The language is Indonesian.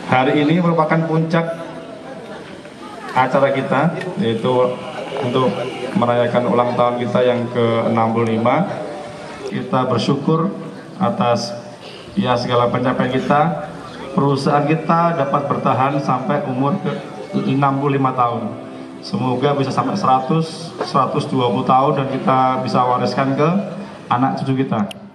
Hari ini merupakan puncak acara kita, yaitu untuk merayakan ulang tahun kita yang ke-65. Kita bersyukur atas segala pencapaian kita. Perusahaan kita dapat bertahan sampai umur ke-65 tahun. Semoga bisa sampai 100, 120 tahun dan kita bisa wariskan ke anak cucu kita.